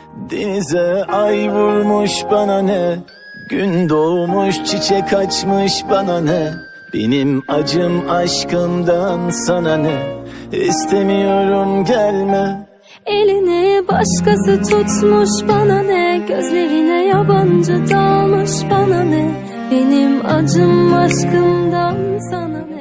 Denize ay vurmuş bana ne, gün doğmuş çiçek açmış bana ne. Benim acım aşkımdan sana ne, istemiyorum gelme. Elini başkası tutmuş bana ne, gözlerine yabancı dalmış bana ne. Benim acım aşkımdan sana ne.